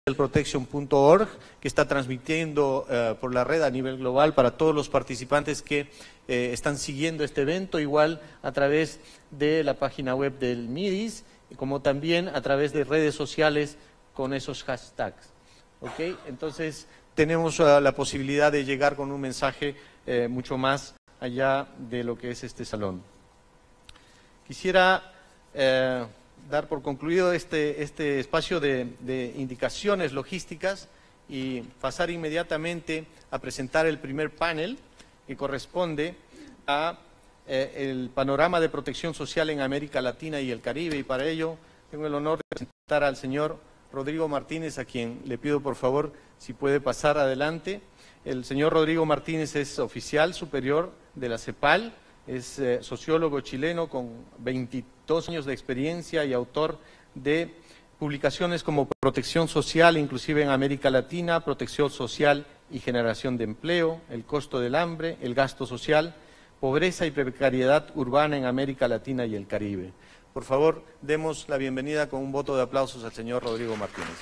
socialprotection.org, que está transmitiendo por la red a nivel global para todos los participantes que están siguiendo este evento, igual a través de la página web del MIDIS, como también a través de redes sociales con esos hashtags. ¿Okay? Entonces, tenemos la posibilidad de llegar con un mensaje mucho más allá de lo que es este salón. Quisiera dar por concluido este espacio de indicaciones logísticas y pasar inmediatamente a presentar el primer panel que corresponde a el panorama de protección social en América Latina y el Caribe, y para ello tengo el honor de presentar al señor Rodrigo Martínez, a quien le pido por favor si puede pasar adelante. El señor Rodrigo Martínez es oficial superior de la CEPAL, es sociólogo chileno con 22 años de experiencia y autor de publicaciones como Protección Social, inclusive en América Latina, Protección Social y Generación de Empleo, El Costo del Hambre, El Gasto Social, Pobreza y Precariedad Urbana en América Latina y el Caribe. Por favor, demos la bienvenida con un voto de aplausos al señor Rodrigo Martínez.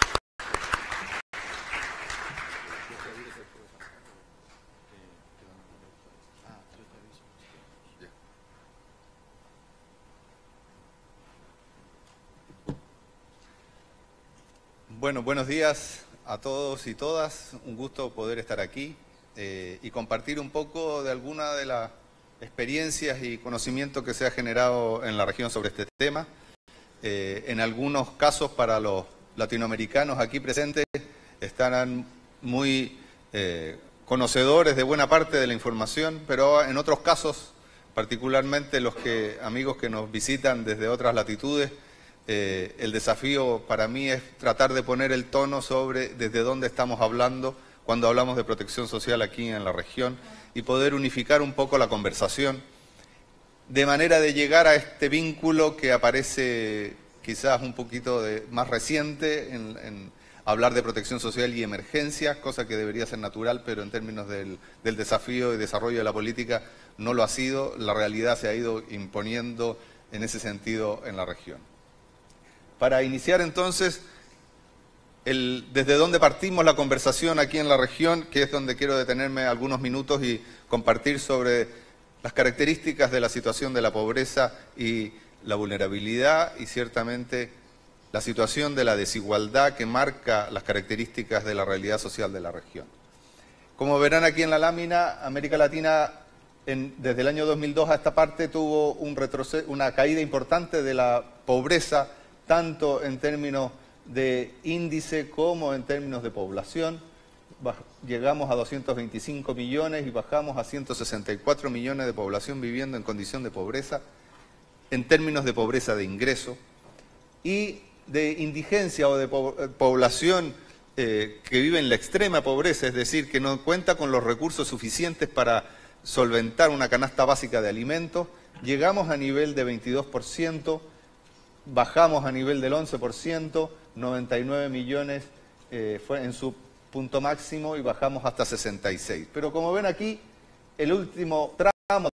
Bueno, buenos días a todos y todas. Un gusto poder estar aquí y compartir un poco de alguna de las experiencias y conocimiento que se ha generado en la región sobre este tema. En algunos casos, para los latinoamericanos aquí presentes, estarán muy conocedores de buena parte de la información, pero en otros casos, particularmente los amigos que nos visitan desde otras latitudes, el desafío para mí es tratar de poner el tono sobre desde dónde estamos hablando cuando hablamos de protección social aquí en la región y poder unificar un poco la conversación de manera de llegar a este vínculo que aparece quizás un poquito más reciente en hablar de protección social y emergencia, cosa que debería ser natural, pero en términos del desafío y desarrollo de la política no lo ha sido. La realidad se ha ido imponiendo en ese sentido en la región. Para iniciar entonces, desde dónde partimos la conversación aquí en la región, que es donde quiero detenerme algunos minutos y compartir sobre las características de la situación de la pobreza y la vulnerabilidad y ciertamente la situación de la desigualdad que marca las características de la realidad social de la región. Como verán aquí en la lámina, América Latina desde el año 2002 a esta parte tuvo una caída importante de la pobreza, tanto en términos de índice como en términos de población. Llegamos a 225 millones y bajamos a 164 millones de población viviendo en condición de pobreza, en términos de pobreza de ingreso, y de indigencia o de población que vive en la extrema pobreza, es decir, que no cuenta con los recursos suficientes para solventar una canasta básica de alimentos. Llegamos a nivel de 22%, bajamos a nivel del 11%, 99 millones fue en su punto máximo y bajamos hasta 66. Pero como ven aquí, el último tramo,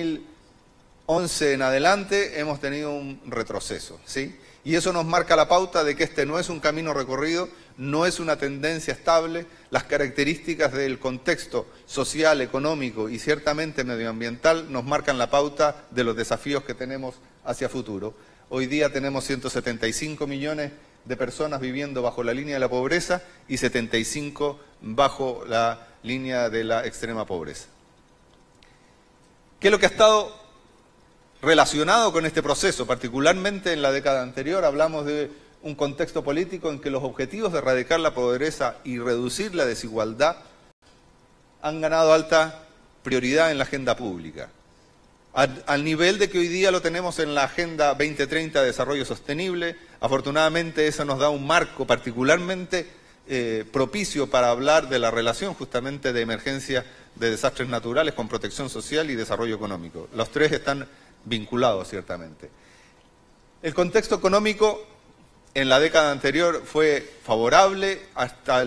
2011 en adelante, hemos tenido un retroceso, ¿sí? Y eso nos marca la pauta de que este no es un camino recorrido, no es una tendencia estable. Las características del contexto social, económico y ciertamente medioambiental nos marcan la pauta de los desafíos que tenemos hacia futuro. Hoy día tenemos 175 millones de personas viviendo bajo la línea de la pobreza y 75 bajo la línea de la extrema pobreza. ¿Qué es lo que ha estado relacionado con este proceso? Particularmente en la década anterior hablamos de un contexto político en que los objetivos de erradicar la pobreza y reducir la desigualdad han ganado alta prioridad en la agenda pública. Al nivel de que hoy día lo tenemos en la Agenda 2030 de Desarrollo Sostenible. Afortunadamente eso nos da un marco particularmente propicio para hablar de la relación justamente de emergencia de desastres naturales con protección social y desarrollo económico. Los tres están vinculados ciertamente. El contexto económico en la década anterior fue favorable hasta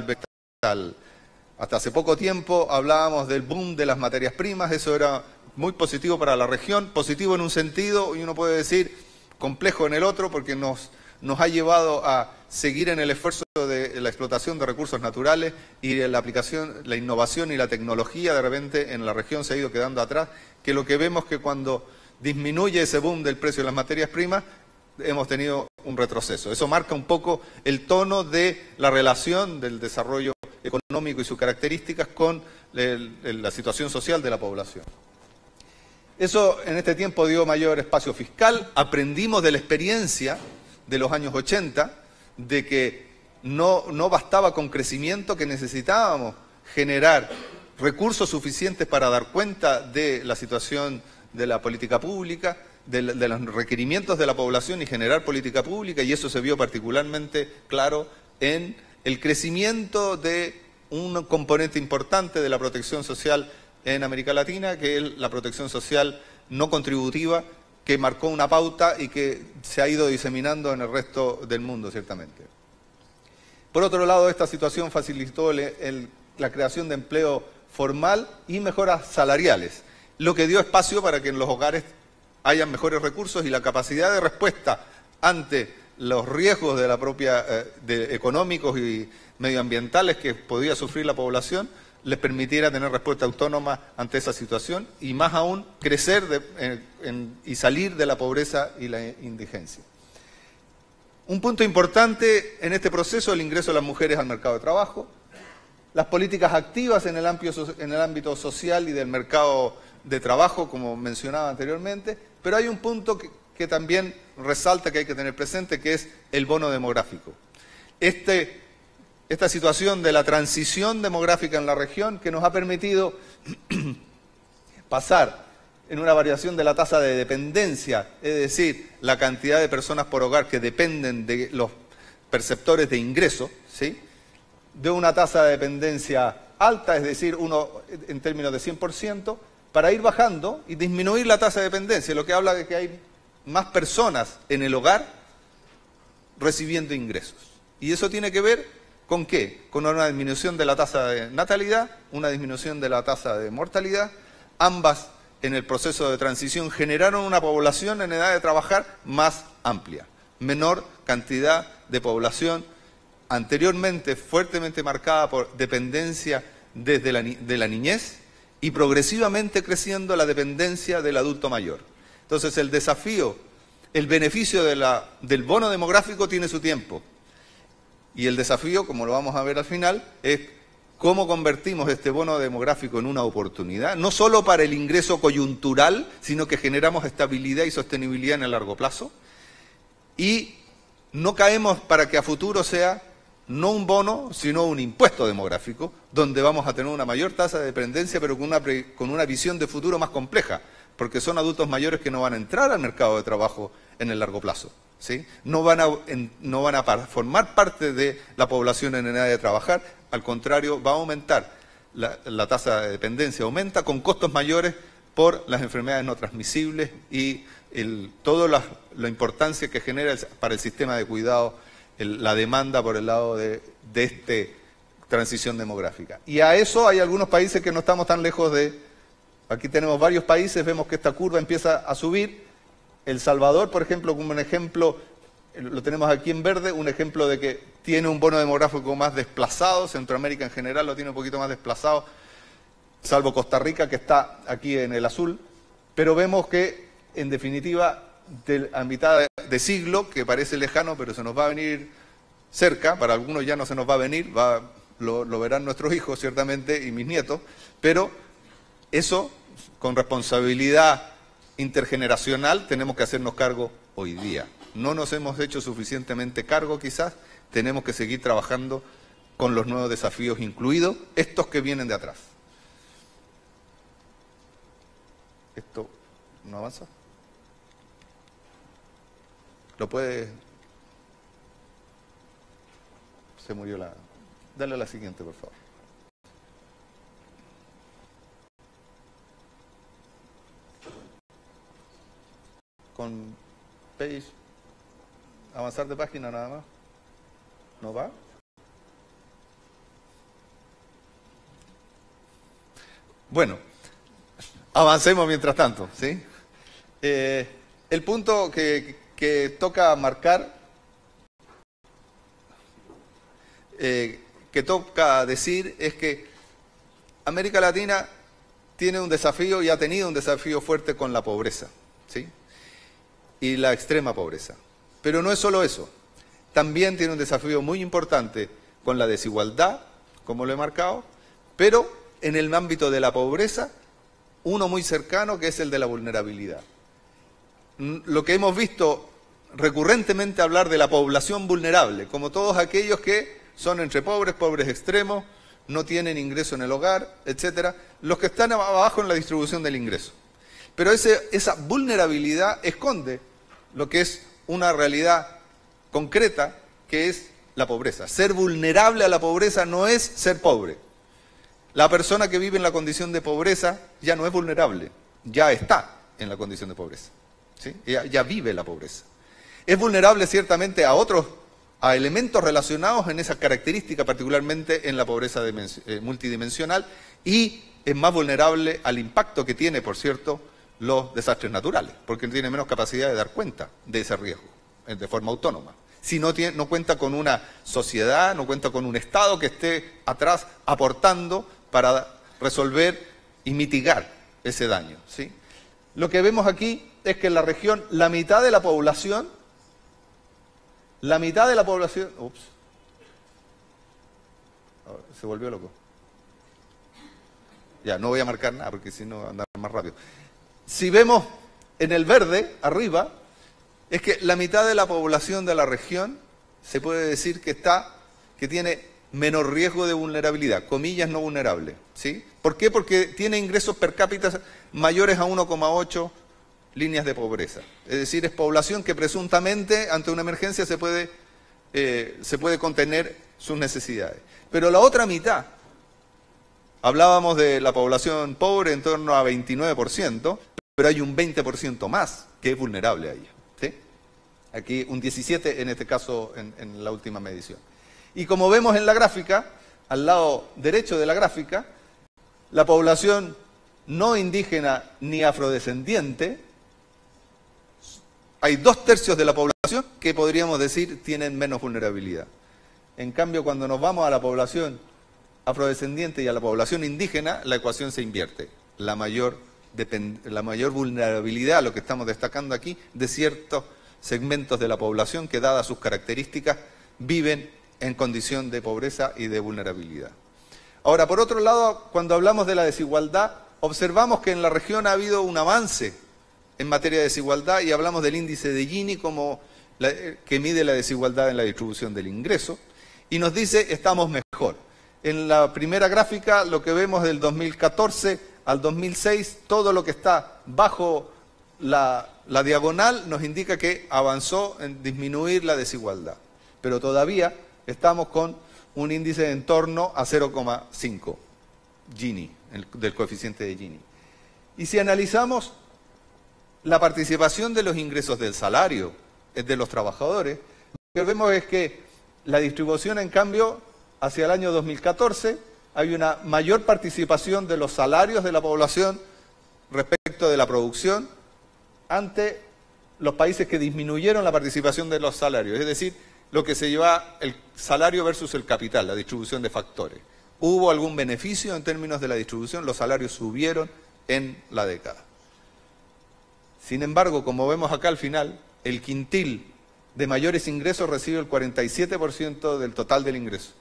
hace poco tiempo. Hablábamos del boom de las materias primas, eso era muy positivo para la región, positivo en un sentido y uno puede decir complejo en el otro, porque nos ha llevado a seguir en el esfuerzo de la explotación de recursos naturales y de la aplicación, la innovación y la tecnología de repente en la región se ha ido quedando atrás, que lo que vemos que cuando disminuye ese boom del precio de las materias primas, hemos tenido un retroceso. Eso marca un poco el tono de la relación del desarrollo económico y sus características con la situación social de la población. Eso en este tiempo dio mayor espacio fiscal. Aprendimos de la experiencia de los años 80 de que no bastaba con crecimiento, que necesitábamos generar recursos suficientes para dar cuenta de la situación de la política pública, de los requerimientos de la población y generar política pública, y eso se vio particularmente claro en el crecimiento de un componente importante de la protección social en América Latina, que es la protección social no contributiva, que marcó una pauta y que se ha ido diseminando en el resto del mundo, ciertamente. Por otro lado, esta situación facilitó la creación de empleo formal y mejoras salariales, lo que dio espacio para que en los hogares hayan mejores recursos y la capacidad de respuesta ante los riesgos de la propia económicos y medioambientales que podía sufrir la población les permitiera tener respuesta autónoma ante esa situación y más aún crecer y salir de la pobreza y la indigencia. Un punto importante en este proceso, el ingreso de las mujeres al mercado de trabajo, las políticas activas en el ámbito social y del mercado de trabajo, como mencionaba anteriormente, pero hay un punto que también resalta que hay que tener presente, que es el bono demográfico. Esta situación de la transición demográfica en la región que nos ha permitido pasar en una variación de la tasa de dependencia, es decir, la cantidad de personas por hogar que dependen de los perceptores de ingreso, ¿sí?, de una tasa de dependencia alta, es decir, en términos de 100%, para ir bajando y disminuir la tasa de dependencia, lo que habla de que hay más personas en el hogar recibiendo ingresos. Y eso tiene que ver ¿con qué? Con una disminución de la tasa de natalidad, una disminución de la tasa de mortalidad. Ambas en el proceso de transición generaron una población en edad de trabajar más amplia, menor cantidad de población anteriormente fuertemente marcada por dependencia desde de la niñez y progresivamente creciendo la dependencia del adulto mayor. Entonces el desafío, el beneficio del bono demográfico tiene su tiempo. Y el desafío, como lo vamos a ver al final, es cómo convertimos este bono demográfico en una oportunidad, no solo para el ingreso coyuntural, sino que generamos estabilidad y sostenibilidad en el largo plazo. Y no caemos para que a futuro sea no un bono, sino un impuesto demográfico, donde vamos a tener una mayor tasa de dependencia, pero con una visión de futuro más compleja, porque son adultos mayores que no van a entrar al mercado de trabajo en el largo plazo, ¿sí? No van a formar parte de la población en edad de trabajar, al contrario, va a aumentar, la tasa de dependencia aumenta con costos mayores por las enfermedades no transmisibles y toda la importancia que genera para el sistema de cuidado la demanda por el lado de esta transición demográfica. Y a eso hay algunos países que no estamos tan lejos de. Aquí tenemos varios países, vemos que esta curva empieza a subir. El Salvador, por ejemplo, como un ejemplo, lo tenemos aquí en verde, un ejemplo de que tiene un bono demográfico más desplazado. Centroamérica en general lo tiene un poquito más desplazado, salvo Costa Rica, que está aquí en el azul. Pero vemos que, en definitiva, a mitad de siglo, que parece lejano, pero se nos va a venir cerca, para algunos ya no se nos va a venir, lo verán nuestros hijos ciertamente y mis nietos, pero eso con responsabilidad intergeneracional tenemos que hacernos cargo hoy día. No nos hemos hecho suficientemente cargo quizás, tenemos que seguir trabajando con los nuevos desafíos, incluidos estos que vienen de atrás. ¿Esto no avanza? ¿Lo puede? Se murió la. Dale a la siguiente, por favor. Con page. Avanzar de página nada más. ¿No va? Bueno, avancemos mientras tanto, ¿sí? El punto que toca marcar que toca decir es que América Latina tiene un desafío y ha tenido un desafío fuerte con la pobreza, ¿sí? Y la extrema pobreza. Pero no es solo eso, también tiene un desafío muy importante con la desigualdad, como lo he marcado, pero en el ámbito de la pobreza, uno muy cercano que es el de la vulnerabilidad. Lo que hemos visto recurrentemente hablar de la población vulnerable, como todos aquellos que son entre pobres, pobres extremos, no tienen ingreso en el hogar, etcétera, los que están abajo en la distribución del ingreso. Pero esa vulnerabilidad esconde lo que es una realidad concreta, que es la pobreza. Ser vulnerable a la pobreza no es ser pobre. La persona que vive en la condición de pobreza ya no es vulnerable, ya está en la condición de pobreza, ¿sí? Ya vive la pobreza. Es vulnerable ciertamente a elementos relacionados en esa característica, particularmente en la pobreza multidimensional, y es más vulnerable al impacto que tiene, por cierto, los desastres naturales, porque tiene menos capacidad de dar cuenta de ese riesgo de forma autónoma. Si no cuenta con una sociedad, no cuenta con un Estado que esté atrás aportando para resolver y mitigar ese daño, ¿sí? Lo que vemos aquí es que en la región la mitad de la población, ups, se volvió loco. Ya, no voy a marcar nada porque si no andar más rápido. Si vemos en el verde, arriba, es que la mitad de la población de la región se puede decir que tiene menor riesgo de vulnerabilidad, comillas no vulnerable, ¿sí? ¿Por qué? Porque tiene ingresos per cápita mayores a 1,8 líneas de pobreza. Es decir, es población que presuntamente ante una emergencia se puede contener sus necesidades. Pero la otra mitad, hablábamos de la población pobre en torno a 29%, pero hay un 20% más que es vulnerable a ella, ¿sí? Aquí un 17% en este caso en la última medición. Y como vemos en la gráfica, al lado derecho de la gráfica, la población no indígena ni afrodescendiente, hay 2/3 de la población que podríamos decir tienen menos vulnerabilidad. En cambio, cuando nos vamos a la población afrodescendiente y a la población indígena, la ecuación se invierte. La mayor vulnerabilidad, lo que estamos destacando aquí, de ciertos segmentos de la población que, dadas sus características, viven en condición de pobreza y de vulnerabilidad. Ahora, por otro lado, cuando hablamos de la desigualdad, observamos que en la región ha habido un avance en materia de desigualdad y hablamos del índice de Gini que mide la desigualdad en la distribución del ingreso y nos dice estamos mejor. En la primera gráfica lo que vemos del 2014 al 2006, todo lo que está bajo la diagonal nos indica que avanzó en disminuir la desigualdad, pero todavía estamos con un índice en torno a 0,5 Gini, del coeficiente de Gini. Y si analizamos la participación de los ingresos del salario de los trabajadores, lo que vemos es que la distribución, en cambio, hacia el año 2014, hay una mayor participación de los salarios de la población respecto de la producción ante los países que disminuyeron la participación de los salarios, es decir, lo que se lleva el salario versus el capital, la distribución de factores. ¿Hubo algún beneficio en términos de la distribución? Los salarios subieron en la década. Sin embargo, como vemos acá al final, el quintil de mayores ingresos recibe el 47% del total del ingreso.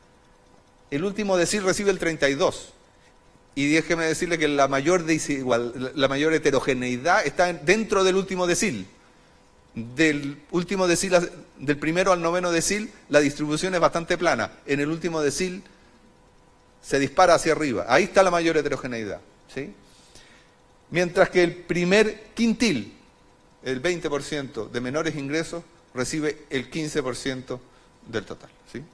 El último decil recibe el 32%. Y déjeme decirle que la mayor heterogeneidad está dentro del último decil. Del último decil, del primero al noveno decil, la distribución es bastante plana. En el último decil se dispara hacia arriba. Ahí está la mayor heterogeneidad, ¿sí? Mientras que el primer quintil, el 20% de menores ingresos, recibe el 15% del total, ¿sí?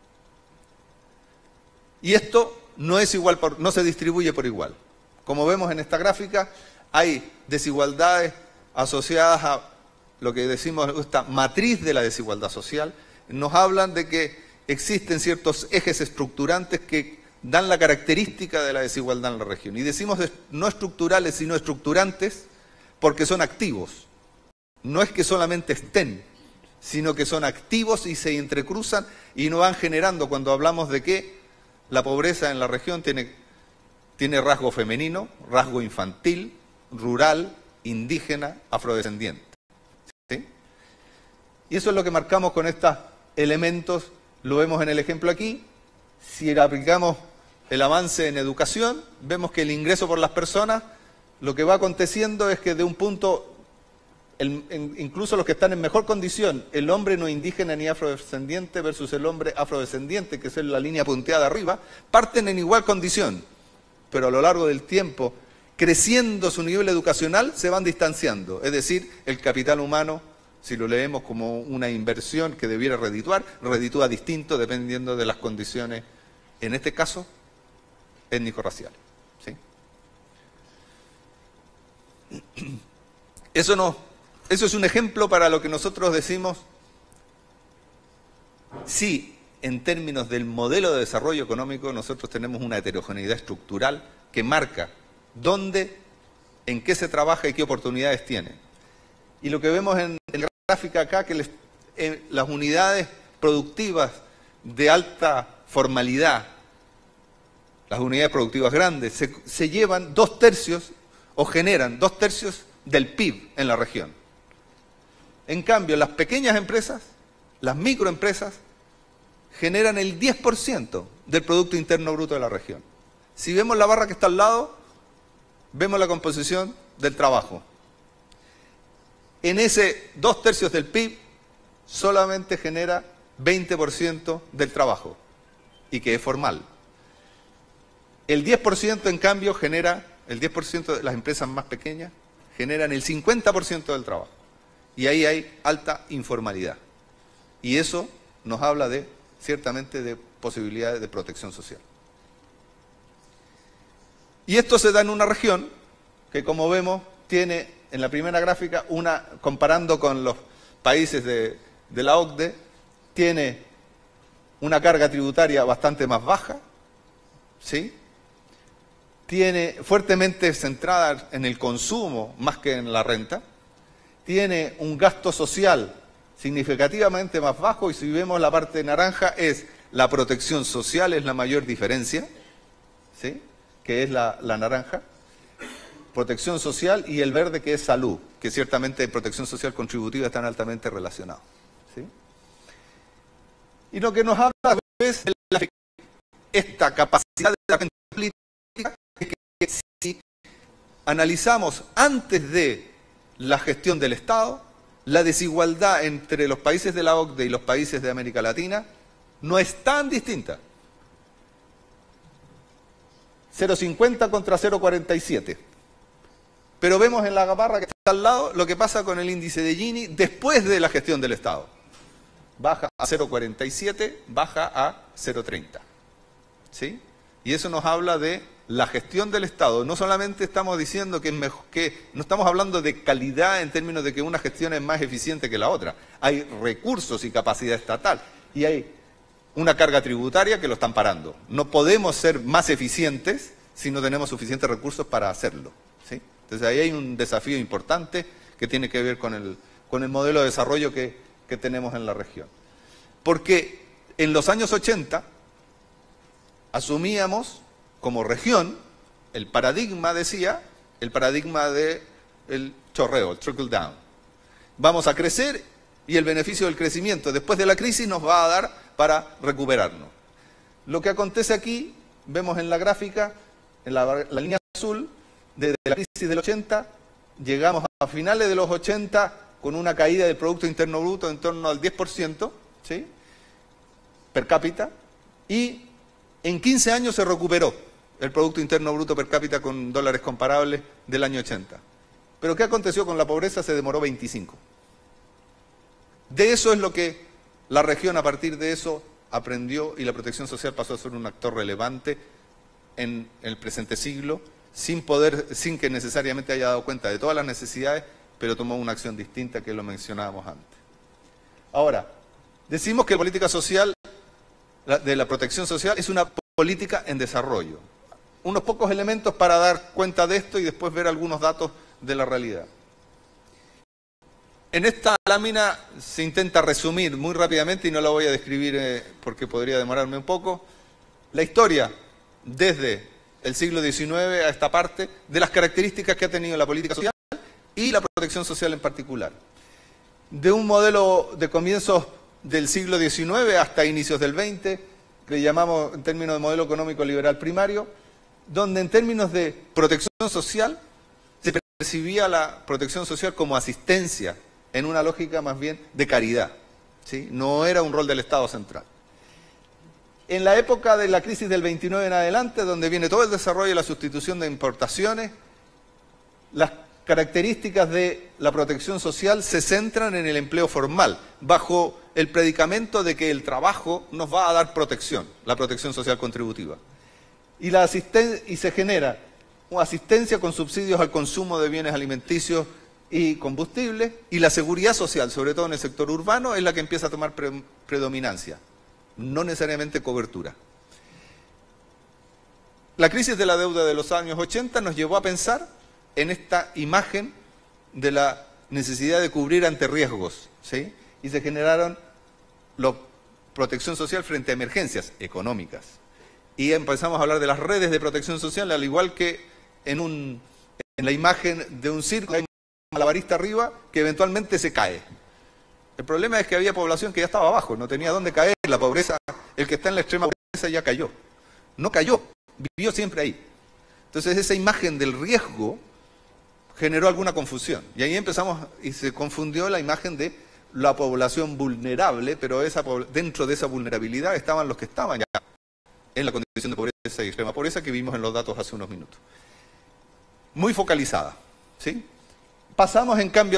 Y esto no es igual, no se distribuye por igual. Como vemos en esta gráfica, hay desigualdades asociadas a lo que decimos esta matriz de la desigualdad social. Nos hablan de que existen ciertos ejes estructurantes que dan la característica de la desigualdad en la región. Y decimos no estructurales, sino estructurantes, porque son activos. No es que solamente estén, sino que son activos y se entrecruzan y no van generando, cuando hablamos de que la pobreza en la región tiene rasgo femenino, rasgo infantil, rural, indígena, afrodescendiente. ¿Sí? Y eso es lo que marcamos con estos elementos, lo vemos en el ejemplo aquí. Si aplicamos el avance en educación, vemos que el ingreso por las personas, lo que va aconteciendo es que de un punto, incluso los que están en mejor condición, el hombre no indígena ni afrodescendiente versus el hombre afrodescendiente, que es la línea punteada arriba, parten en igual condición, pero a lo largo del tiempo, creciendo su nivel educacional, se van distanciando. Es decir, el capital humano, si lo leemos como una inversión que debiera redituar, reditúa distinto dependiendo de las condiciones, en este caso, étnico-raciales. ¿Sí? Eso es un ejemplo para lo que nosotros decimos, sí, en términos del modelo de desarrollo económico, nosotros tenemos una heterogeneidad estructural que marca dónde, en qué se trabaja y qué oportunidades tiene. Y lo que vemos en la gráfica acá, que las unidades productivas de alta formalidad, las unidades productivas grandes, se llevan 2/3 o generan 2/3 del PIB en la región. En cambio, las pequeñas empresas, las microempresas, generan el 10% del Producto Interno Bruto de la región. Si vemos la barra que está al lado, vemos la composición del trabajo. En ese 2/3 del PIB, solamente genera 20% del trabajo, y que es formal. El 10%, en cambio, el 10% de las empresas más pequeñas generan el 50% del trabajo. Y ahí hay alta informalidad. Y eso nos habla ciertamente de posibilidades de protección social. Y esto se da en una región que, como vemos, tiene en la primera gráfica, comparando con los países de la OCDE, tiene una carga tributaria bastante más baja, ¿sí? Tiene fuertemente centrada en el consumo más que en la renta, tiene un gasto social significativamente más bajo, y si vemos la parte naranja, es la protección social, es la mayor diferencia, ¿sí? Que es la naranja, protección social, y el verde, que es salud, que ciertamente protección social contributiva están altamente relacionados, ¿sí? Y lo que nos habla es de esta capacidad de la política, es que si analizamos antes de la gestión del Estado, la desigualdad entre los países de la OCDE y los países de América Latina no es tan distinta. 0,50 contra 0,47. Pero vemos en la barra que está al lado lo que pasa con el índice de Gini después de la gestión del Estado. Baja a 0,47, baja a 0,30. ¿Sí? Y eso nos habla de la gestión del Estado. No solamente estamos diciendo que es mejor, que no estamos hablando de calidad en términos de que una gestión es más eficiente que la otra. Hay recursos y capacidad estatal. Y hay una carga tributaria que lo están parando. No podemos ser más eficientes si no tenemos suficientes recursos para hacerlo, ¿sí? Entonces ahí hay un desafío importante que tiene que ver con el modelo de desarrollo que tenemos en la región. Porque en los años 80 asumíamos como región el paradigma, el paradigma del chorreo, el trickle down. Vamos a crecer y el beneficio del crecimiento después de la crisis nos va a dar para recuperarnos. Lo que acontece aquí, vemos en la gráfica, en la línea azul, desde la crisis del 80, llegamos a finales de los 80 con una caída del Producto Interno Bruto en torno al 10%, ¿sí? Per cápita, y en 15 años se recuperó el Producto Interno Bruto per cápita con dólares comparables del año 80. Pero ¿qué aconteció con la pobreza? Se demoró 25. De eso es lo que la región, a partir de eso, aprendió, y la protección social pasó a ser un actor relevante en el presente siglo, sin que necesariamente haya dado cuenta de todas las necesidades, pero tomó una acción distinta, que lo mencionábamos antes. Ahora, decimos que la política social, de la protección social, es una política en desarrollo. Unos pocos elementos para dar cuenta de esto y después ver algunos datos de la realidad. En esta lámina se intenta resumir muy rápidamente y no la voy a describir porque podría demorarme un poco. La historia desde el siglo XIX a esta parte de las características que ha tenido la política social y la protección social en particular. De un modelo de comienzos del siglo XIX hasta inicios del XX, que llamamos en términos de modelo económico liberal primario, donde en términos de protección social se percibía la protección social como asistencia en una lógica más bien de caridad, ¿sí? No era un rol del Estado central. En la época de la crisis del 29 en adelante, donde viene todo el desarrollo y la sustitución de importaciones, las características de la protección social se centran en el empleo formal, bajo el predicamento de que el trabajo nos va a dar protección, la protección social contributiva. Y se genera una asistencia con subsidios al consumo de bienes alimenticios y combustibles, y la seguridad social, sobre todo en el sector urbano, es la que empieza a tomar predominancia, no necesariamente cobertura. La crisis de la deuda de los años 80 nos llevó a pensar en esta imagen de la necesidad de cubrir ante riesgos, ¿sí? Y se generaron la protección social frente a emergencias económicas. Y empezamos a hablar de las redes de protección social, al igual que en la imagen de un circo, hay un malabarista arriba que eventualmente se cae. El problema es que había población que ya estaba abajo, no tenía dónde caer, la pobreza, el que está en la extrema pobreza ya cayó. No cayó, vivió siempre ahí. Entonces esa imagen del riesgo generó alguna confusión. Y ahí empezamos, y se confundió la imagen de la población vulnerable, pero dentro de esa vulnerabilidad estaban los que estaban ya en la condición de pobreza y extrema pobreza que vimos en los datos hace unos minutos. Muy focalizada, ¿sí? Pasamos en cambio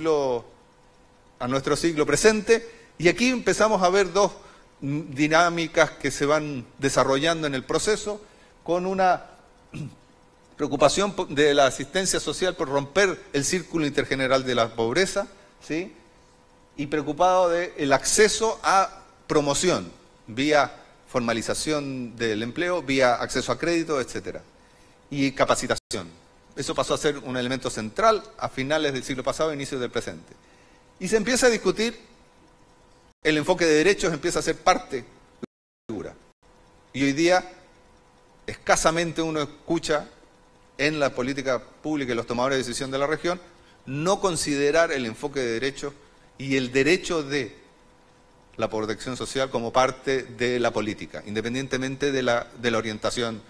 a nuestro siglo presente, y aquí empezamos a ver dos dinámicas que se van desarrollando en el proceso, con una preocupación de la asistencia social por romper el círculo intergeneral de la pobreza, ¿sí? Y preocupado del acceso a promoción, vía formalización del empleo, vía acceso a crédito, etcétera, y capacitación. Eso pasó a ser un elemento central a finales del siglo pasado e inicios del presente. Y se empieza a discutir, el enfoque de derechos empieza a ser parte de la figura. Y hoy día, escasamente uno escucha en la política pública y los tomadores de decisión de la región, no considerar el enfoque de derechos y el derecho de la protección social como parte de la política, independientemente de la orientación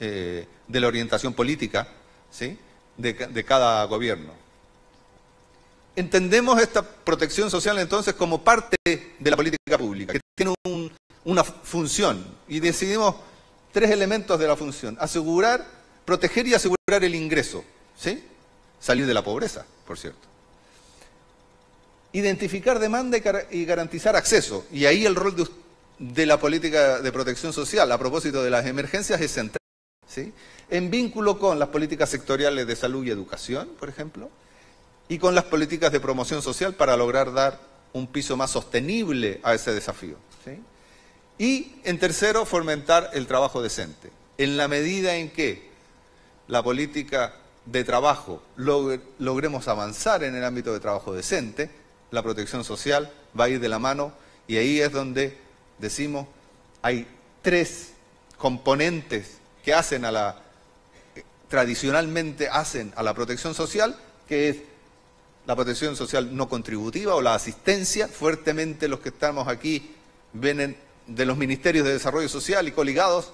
política, ¿sí? de cada gobierno. Entendemos esta protección social entonces como parte de la política pública, que tiene una función, y decidimos 3 elementos de la función: proteger y asegurar el ingreso, ¿sí? Salir de la pobreza, por cierto. Identificar demanda y garantizar acceso. Y ahí el rol de la política de protección social, a propósito de las emergencias, es central, ¿sí? En vínculo con las políticas sectoriales de salud y educación, por ejemplo, y con las políticas de promoción social para lograr dar un piso más sostenible a ese desafío, ¿sí? Y, en tercero, fomentar el trabajo decente. En la medida en que la política de trabajo logremos avanzar en el ámbito de trabajo decente, la protección social va a ir de la mano, y ahí es donde decimos hay 3 componentes que tradicionalmente hacen a la protección social, que es la protección social no contributiva o la asistencia. Fuertemente los que estamos aquí vienen de los ministerios de desarrollo social y coligados,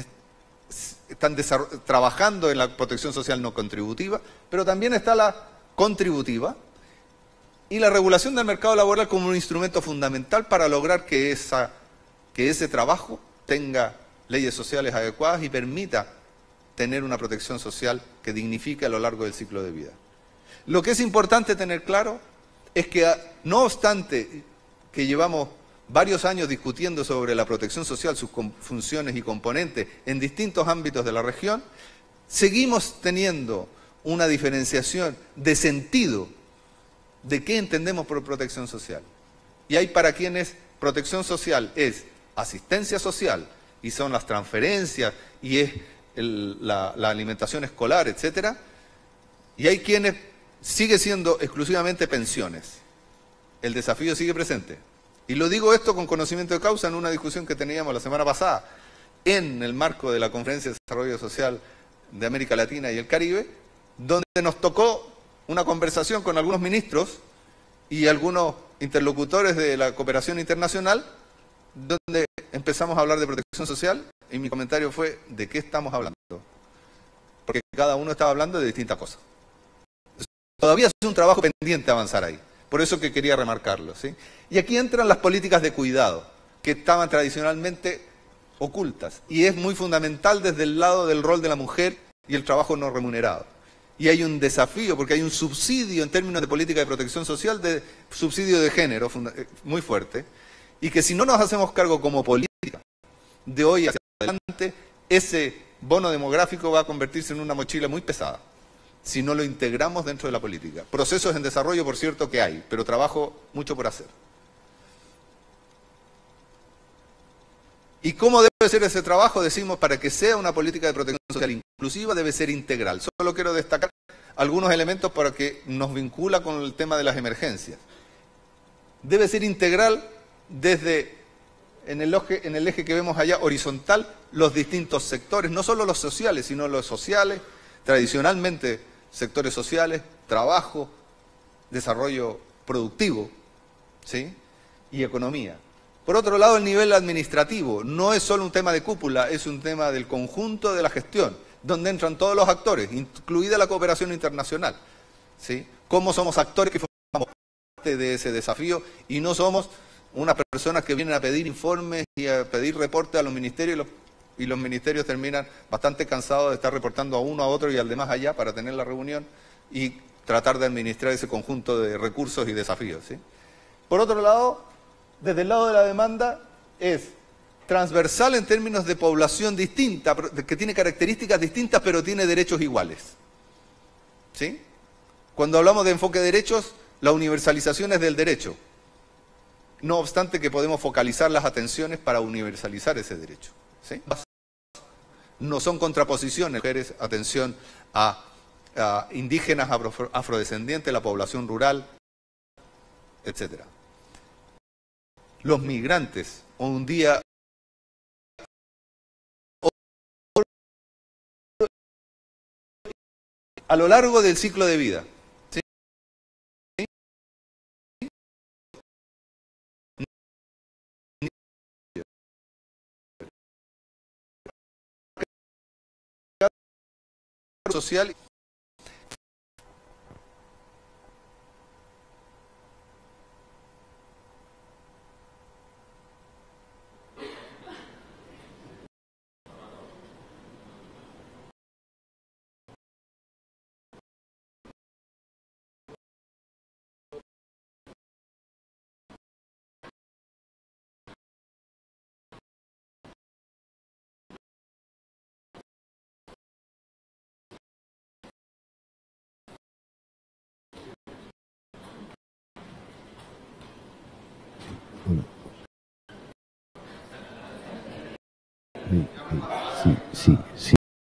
están trabajando en la protección social no contributiva, pero también está la contributiva, y la regulación del mercado laboral como un instrumento fundamental para lograr que ese trabajo tenga leyes sociales adecuadas y permita tener una protección social que dignifique a lo largo del ciclo de vida. Lo que es importante tener claro es que, no obstante que llevamos varios años discutiendo sobre la protección social, sus funciones y componentes en distintos ámbitos de la región, seguimos teniendo una diferenciación de sentido de qué entendemos por protección social. Y hay para quienes protección social es asistencia social, y son las transferencias, y es la alimentación escolar, etcétera, y hay quienes sigue siendo exclusivamente pensiones. el desafío sigue presente. Y lo digo esto con conocimiento de causa en una discusión que teníamos la semana pasada en el marco de la Conferencia de Desarrollo Social de América Latina y el Caribe, donde nos tocó una conversación con algunos ministros y algunos interlocutores de la cooperación internacional, donde empezamos a hablar de protección social y mi comentario fue: ¿de qué estamos hablando? Porque cada uno estaba hablando de distintas cosas. Todavía es un trabajo pendiente avanzar ahí. Por eso que quería remarcarlo, ¿sí? Y aquí entran las políticas de cuidado, que estaban tradicionalmente ocultas. Y es muy fundamental desde el lado del rol de la mujer y el trabajo no remunerado. Y hay un desafío, porque hay un subsidio en términos de política de protección social, de subsidio de género muy fuerte, y que si no nos hacemos cargo como política de hoy hacia adelante, ese bono demográfico va a convertirse en una mochila muy pesada, si no lo integramos dentro de la política. Procesos en desarrollo, por cierto, que hay, pero trabajo mucho por hacer. ¿Y cómo debe ser ese trabajo? Decimos, para que sea una política de protección social inclusiva, debe ser integral. Solo quiero destacar algunos elementos para que nos vincula con el tema de las emergencias. Debe ser integral desde, en el eje que vemos allá, horizontal, los distintos sectores, no solo los sociales, sino los sociales, tradicionalmente sectores sociales, trabajo, desarrollo productivo, ¿sí? Y economía. Por otro lado, el nivel administrativo no es solo un tema de cúpula, es un tema del conjunto de la gestión, donde entran todos los actores, incluida la cooperación internacional, ¿sí? Cómo somos actores que formamos parte de ese desafío y no somos unas personas que vienen a pedir informes y a pedir reportes a los ministerios y los ministerios terminan bastante cansados de estar reportando a uno, a otro y al demás allá para tener la reunión y tratar de administrar ese conjunto de recursos y desafíos, ¿sí? Por otro lado, desde el lado de la demanda es transversal en términos de población distinta, que tiene características distintas pero tiene derechos iguales, ¿sí? Cuando hablamos de enfoque de derechos, la universalización es del derecho. No obstante que podemos focalizar las atenciones para universalizar ese derecho, ¿sí? No son contraposiciones, mujeres, atención a indígenas, afrodescendientes, la población rural, etcétera. Los migrantes, un día a lo largo del ciclo de vida, ¿sí? Social. Sí.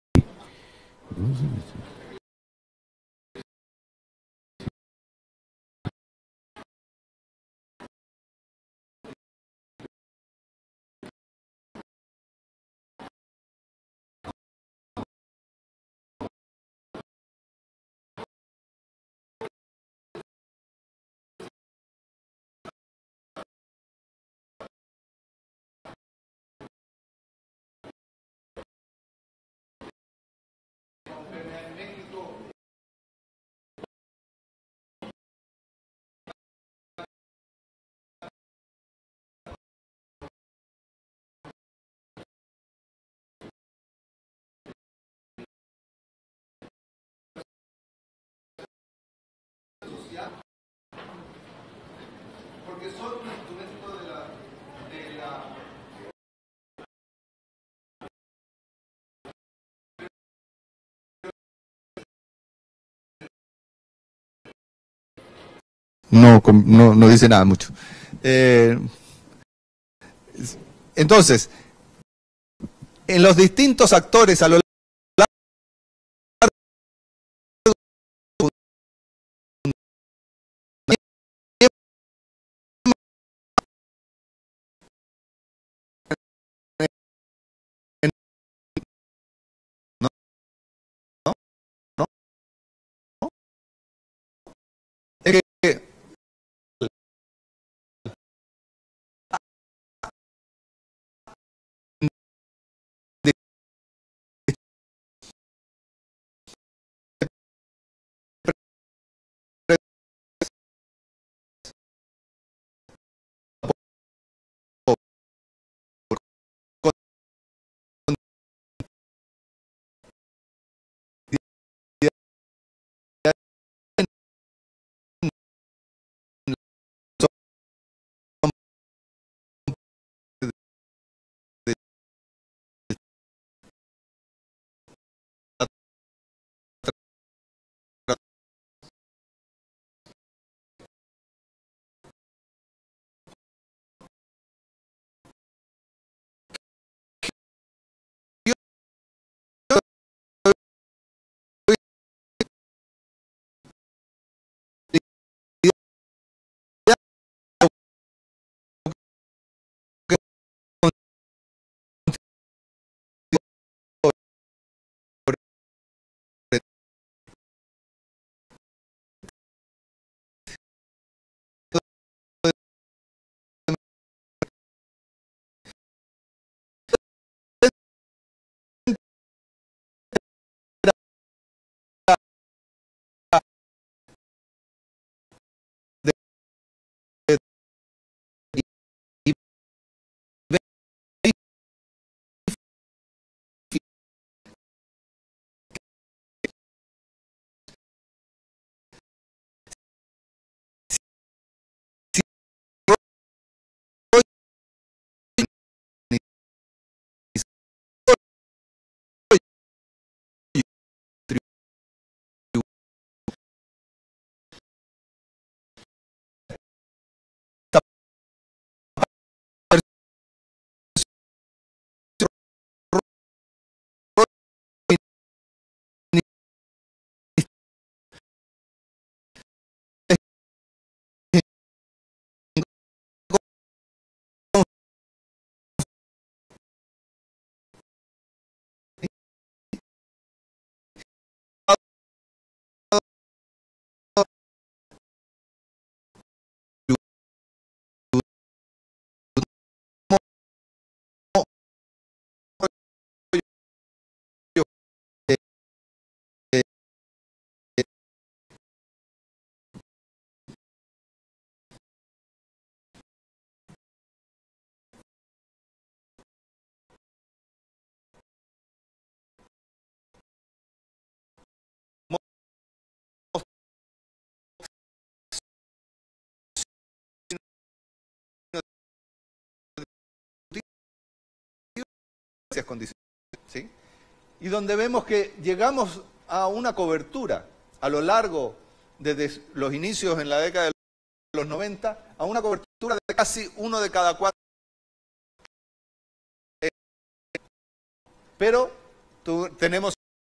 Porque son un instrumento de la No dice nada mucho. Entonces, en los distintos actores a lo condiciones, ¿sí? Y donde vemos que llegamos a una cobertura a lo largo, desde los inicios en la década de los 90, a una cobertura de casi 1 de cada 4. Pero tenemos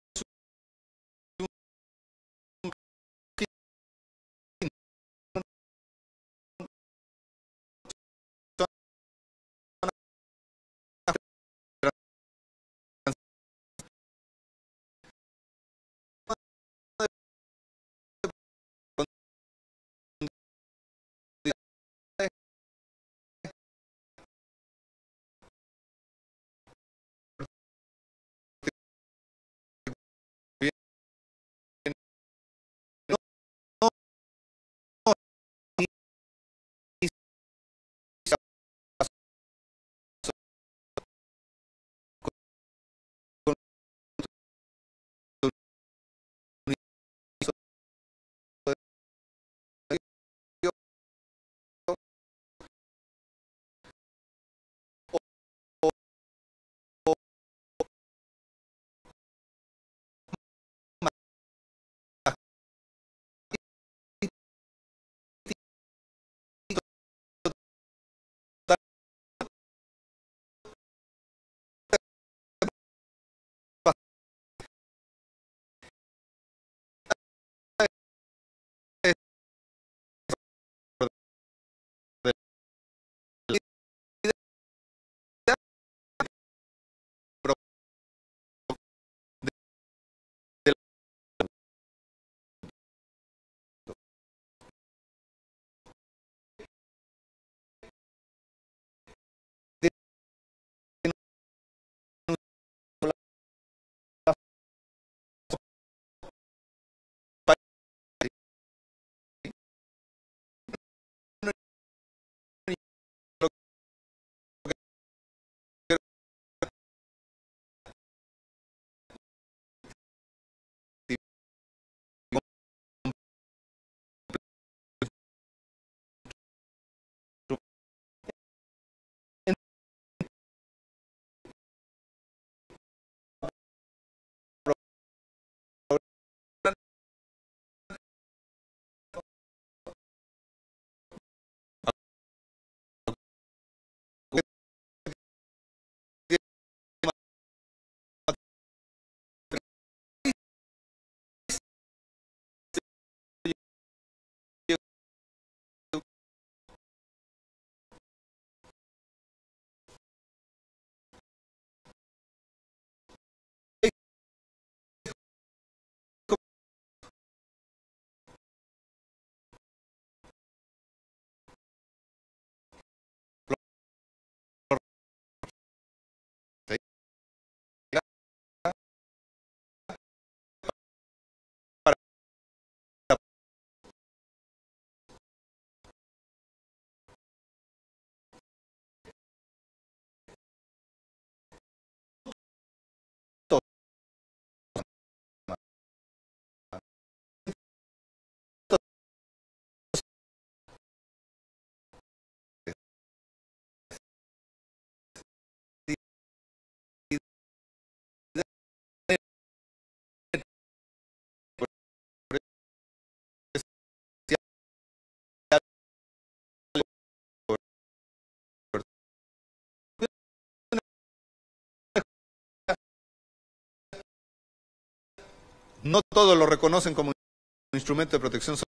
no todos lo reconocen como un instrumento de protección social.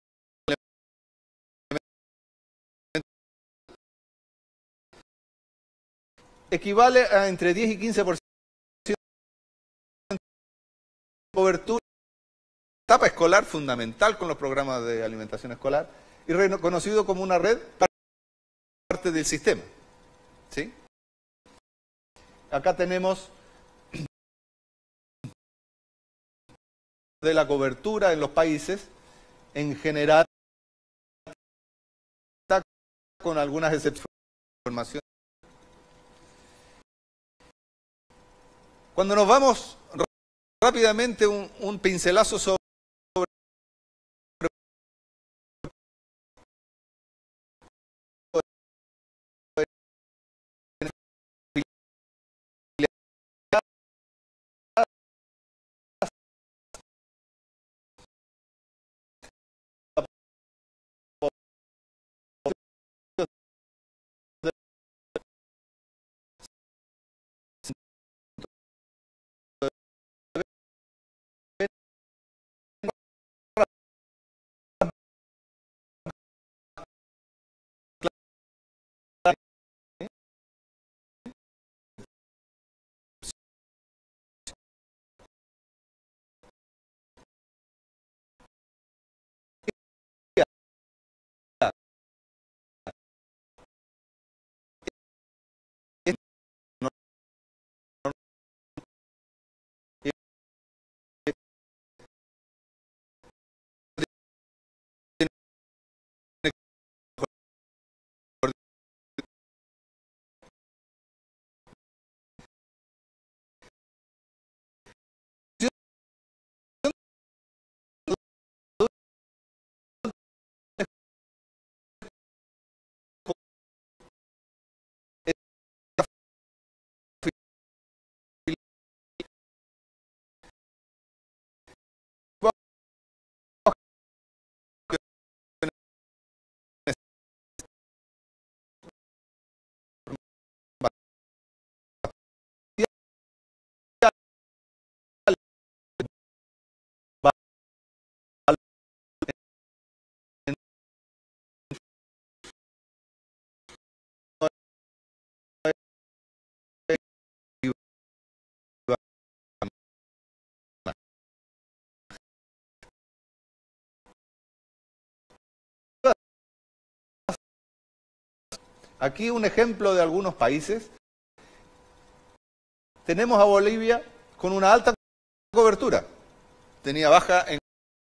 Equivale a entre 10 y 15% de cobertura. Etapa escolar fundamental con los programas de alimentación escolar y reconocido como una red parte del sistema, ¿sí? Acá tenemos de la cobertura en los países en general, con algunas excepciones. Cuando nos vamos rápidamente un pincelazo sobre Aquí un ejemplo de algunos países. Tenemos a Bolivia con una alta cobertura. Tenía baja en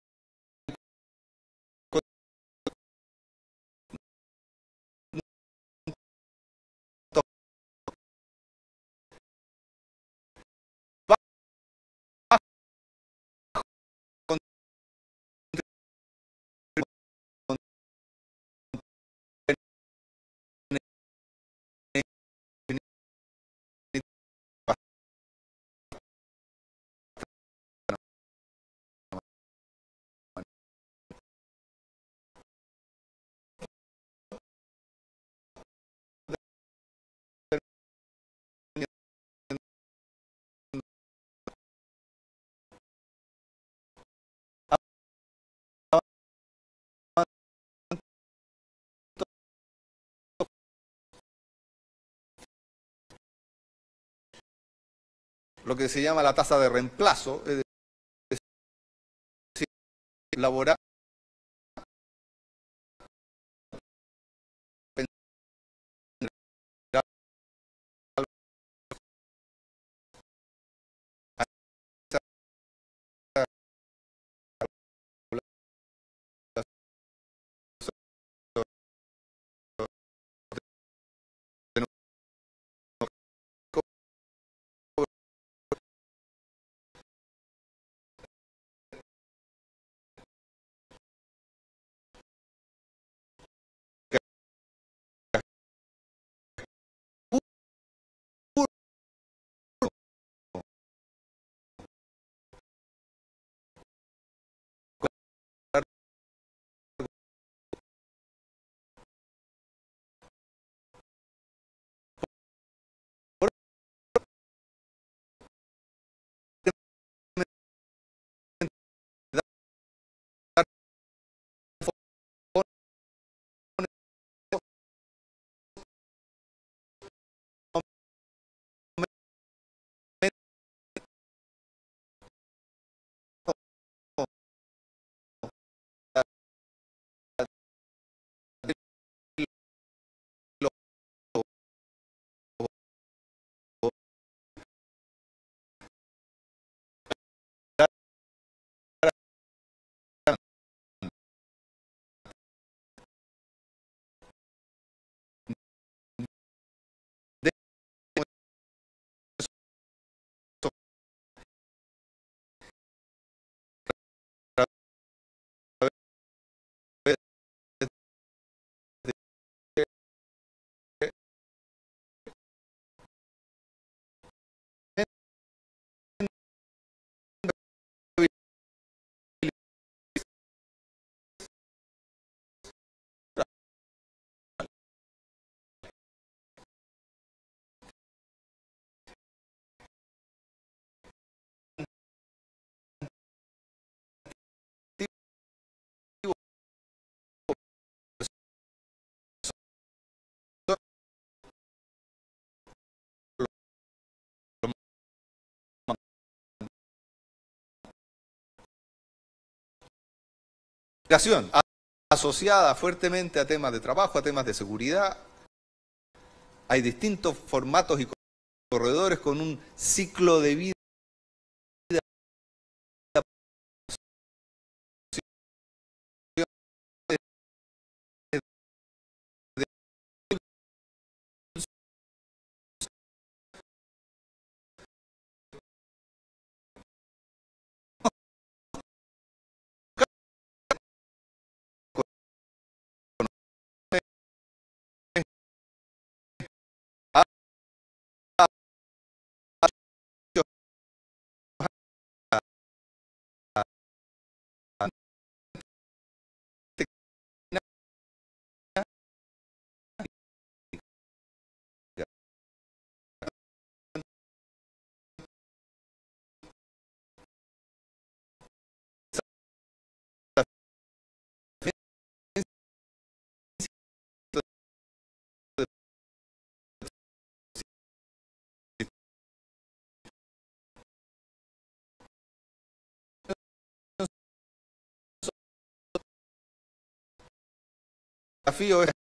lo que se llama la tasa de reemplazo, es decir, laboral. Asociada fuertemente a temas de trabajo, a temas de seguridad. Hay distintos formatos y corredores con un ciclo de vida desafío es